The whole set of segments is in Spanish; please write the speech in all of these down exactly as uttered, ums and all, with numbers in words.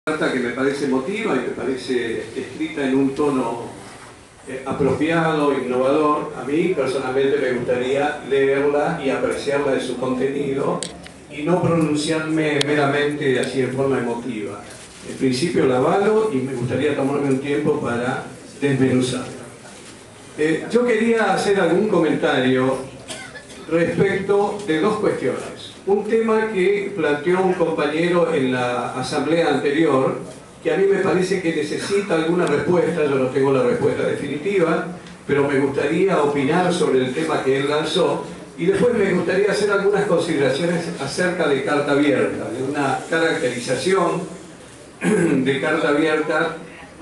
carta que me parece emotiva y me parece escrita en un tono eh, apropiado, innovador. A mí personalmente me gustaría leerla y apreciarla de su contenido y no pronunciarme meramente así en forma emotiva. En principio la avalo y me gustaría tomarme un tiempo para desmenuzarla. Eh, yo quería hacer algún comentario respecto de dos cuestiones. Un tema que planteó un compañero en la asamblea anterior, que a mí me parece que necesita alguna respuesta. Yo no tengo la respuesta definitiva, pero me gustaría opinar sobre el tema que él lanzó, y después me gustaría hacer algunas consideraciones acerca de carta abierta, de una caracterización de carta abierta.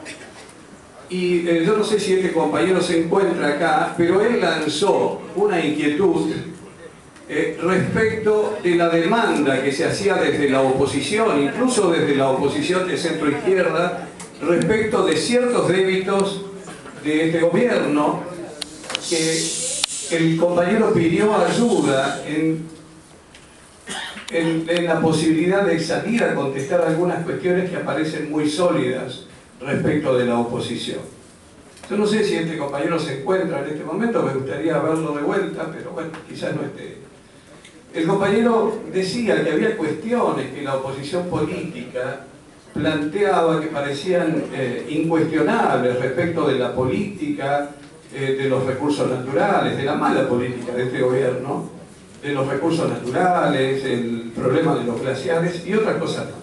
Y eh, yo no sé si este compañero se encuentra acá, pero él lanzó una inquietud Eh, respecto de la demanda que se hacía desde la oposición, incluso desde la oposición de centro-izquierda, respecto de ciertos débitos de este gobierno, que el compañero pidió ayuda en, en, en la posibilidad de salir a contestar algunas cuestiones que aparecen muy sólidas respecto de la oposición. Yo no sé si este compañero se encuentra en este momento, me gustaría verlo de vuelta, pero bueno, quizás no esté. El compañero decía que había cuestiones que la oposición política planteaba que parecían eh, incuestionables respecto de la política, eh, de los recursos naturales, de la mala política de este gobierno, de los recursos naturales, el problema de los glaciares y otras cosas más.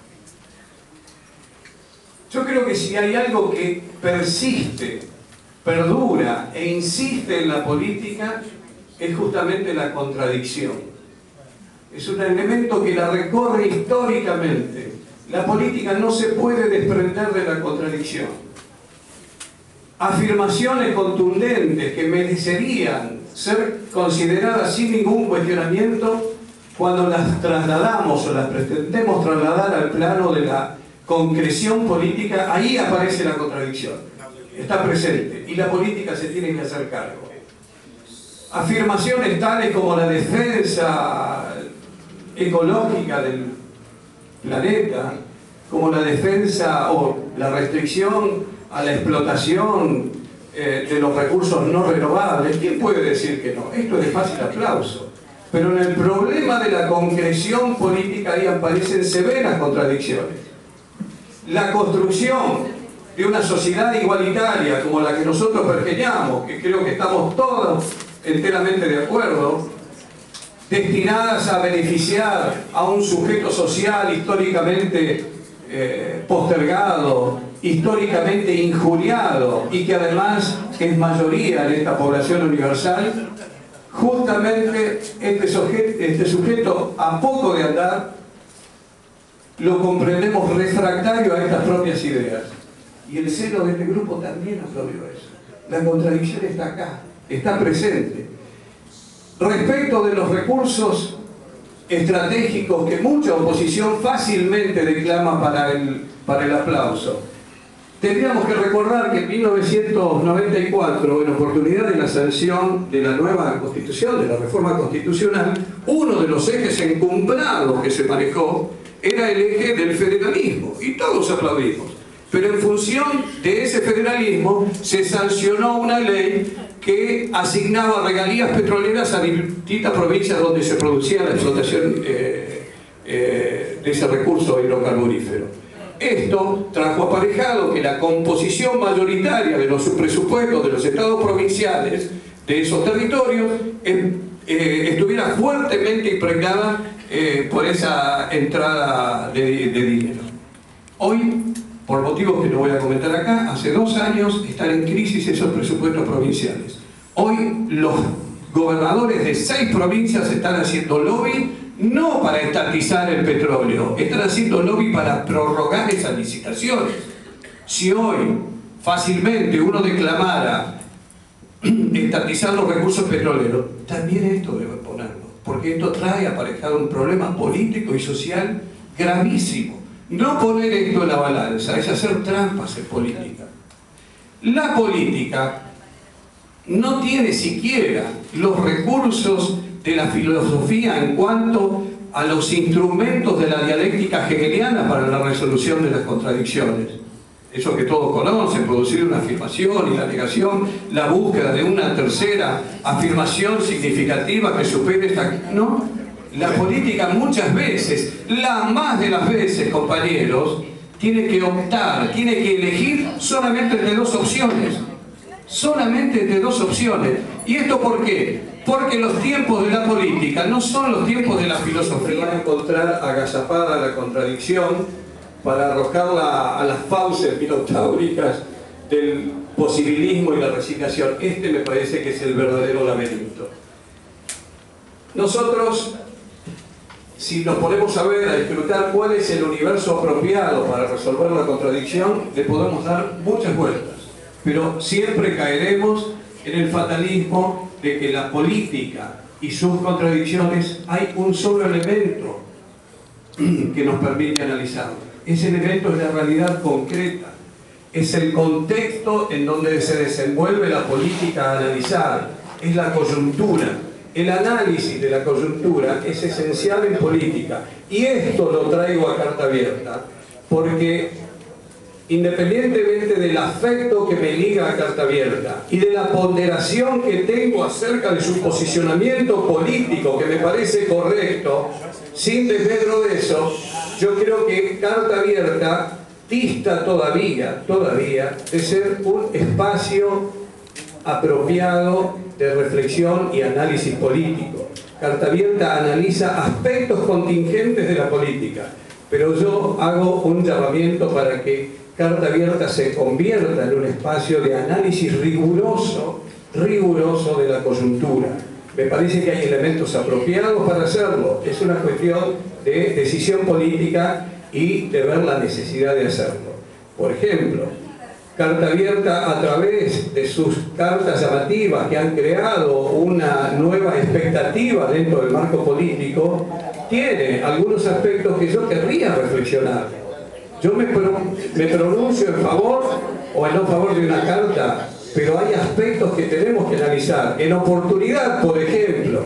Yo creo que si hay algo que persiste, perdura e insiste en la política, es justamente la contradicción. Es un elemento que la recorre históricamente. La política no se puede desprender de la contradicción. Afirmaciones contundentes que merecerían ser consideradas sin ningún cuestionamiento, cuando las trasladamos o las pretendemos trasladar al plano de la concreción política, ahí aparece la contradicción. Está presente y la política se tiene que hacer cargo. Afirmaciones tales como la defensa ecológica del planeta, como la defensa o la restricción a la explotación eh, de los recursos no renovables. ¿Quién puede decir que no? Esto es de fácil aplauso. Pero en el problema de la concreción política ahí aparecen severas contradicciones. La construcción de una sociedad igualitaria como la que nosotros pergeñamos, que creo que estamos todos enteramente de acuerdo, destinadas a beneficiar a un sujeto social históricamente eh, postergado, históricamente injuriado y que además es mayoría en esta población universal, justamente este sujeto, este sujeto a poco de andar lo comprendemos refractario a estas propias ideas. Y el seno de este grupo también aplaudió eso. La contradicción está acá, está presente. Respecto de los recursos estratégicos que mucha oposición fácilmente declama para el, para el aplauso, tendríamos que recordar que en mil novecientos noventa y cuatro, en oportunidad de la sanción de la nueva Constitución, de la reforma constitucional, uno de los ejes encumbrados que se manejó era el eje del federalismo, y todos aplaudimos. Pero en función de ese federalismo se sancionó una ley que asignaba regalías petroleras a distintas provincias donde se producía la explotación eh, eh, de ese recurso hidrocarburífero. Esto trajo aparejado que la composición mayoritaria de los presupuestos de los estados provinciales de esos territorios eh, eh, estuviera fuertemente impregnada eh, por esa entrada de, de dinero. Hoy, por motivos que no voy a comentar acá, hace dos años están en crisis esos presupuestos provinciales. Hoy los gobernadores de seis provincias están haciendo lobby, no para estatizar el petróleo, están haciendo lobby para prorrogar esas licitaciones. Si hoy fácilmente uno declamara estatizar los recursos petroleros, también esto debe ponerlo, porque esto trae aparejado un problema político y social gravísimo. No poner esto en la balanza es hacer trampas en política. La política no tiene siquiera los recursos de la filosofía en cuanto a los instrumentos de la dialéctica hegeliana para la resolución de las contradicciones. Eso que todos conocen, producir una afirmación y la negación, la búsqueda de una tercera afirmación significativa que supere esta... ¿No? La política muchas veces, la más de las veces, compañeros, tiene que optar, tiene que elegir solamente entre dos opciones. Solamente entre dos opciones. ¿Y esto por qué? Porque los tiempos de la política no son los tiempos de la filosofía. Van a encontrar agazapada la contradicción para arrojarla a las fauces minotauricas del posibilismo y la resignación. Este me parece que es el verdadero laberinto. Nosotros, si nos ponemos a ver, a disfrutar cuál es el universo apropiado para resolver la contradicción, le podemos dar muchas vueltas. Pero siempre caeremos en el fatalismo de que la política y sus contradicciones hay un solo elemento que nos permite analizarlo. Ese elemento es la realidad concreta, es el contexto en donde se desenvuelve la política a analizar, es la coyuntura. El análisis de la coyuntura es esencial en política, y esto lo traigo a carta abierta porque independientemente del afecto que me liga a carta abierta y de la ponderación que tengo acerca de su posicionamiento político, que me parece correcto, sin desmedro de eso, yo creo que carta abierta dista todavía, todavía de ser un espacio apropiado de reflexión y análisis político. Carta abierta analiza aspectos contingentes de la política, pero yo hago un llamamiento para que Carta Abierta se convierta en un espacio de análisis riguroso, riguroso de la coyuntura. Me parece que hay elementos apropiados para hacerlo. Es una cuestión de decisión política y de ver la necesidad de hacerlo. Por ejemplo, Carta Abierta, a través de sus cartas llamativas que han creado una nueva expectativa dentro del marco político, tiene algunos aspectos que yo querría reflexionar. Yo me, pro, me pronuncio en favor o en no favor de una carta, pero hay aspectos que tenemos que analizar. En oportunidad, por ejemplo,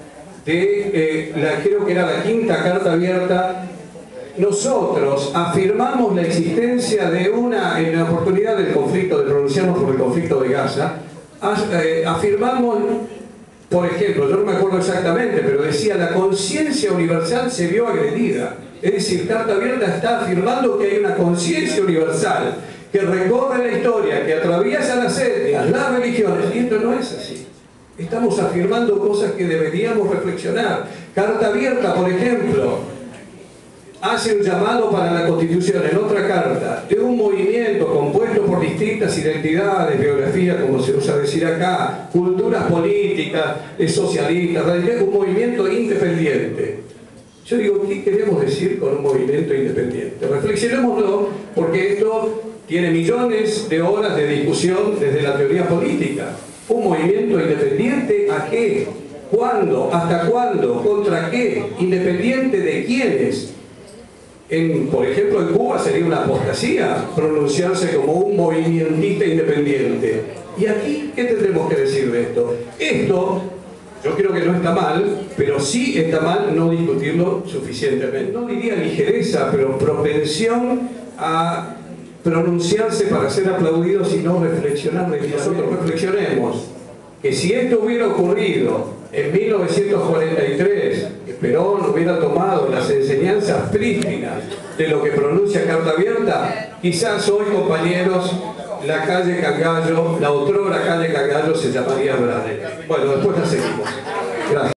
de, eh, la, creo que era la quinta Carta Abierta, nosotros afirmamos la existencia de una, en la oportunidad del conflicto, de pronunciarnos por el conflicto de Gaza, as, eh, afirmamos, por ejemplo, yo no me acuerdo exactamente, pero decía, la conciencia universal se vio agredida. Es decir, Carta Abierta está afirmando que hay una conciencia universal que recorre la historia, que atraviesa las etnias, las religiones, y esto no es así. Estamos afirmando cosas que deberíamos reflexionar. Carta Abierta, por ejemplo, hace un llamado para la Constitución en otra carta de un movimiento compuesto por distintas identidades, biografías, como se usa decir acá, culturas políticas, socialistas, radicales, un movimiento independiente. Yo digo, ¿qué queremos decir con un movimiento independiente? Reflexionémoslo, porque esto tiene millones de horas de discusión desde la teoría política. ¿Un movimiento independiente a qué? ¿Cuándo? ¿Hasta cuándo? ¿Contra qué? ¿Independiente de quiénes? En, por ejemplo, en Cuba sería una apostasía pronunciarse como un movimentista independiente. ¿Y aquí qué tendremos que decir de esto? Esto, yo creo que no está mal, pero sí está mal no discutirlo suficientemente. No diría ligereza, pero propensión a pronunciarse para ser aplaudidos y no reflexionar. Nosotros reflexionemos que si esto hubiera ocurrido en mil novecientos cuarenta y tres, que Perón hubiera tomado las enseñanzas prístinas de lo que pronuncia Carta Abierta, quizás hoy, compañeros, la calle Cangallo, la otrora calle Cangallo, se llamaría Brane. Bueno, después la seguimos. Gracias.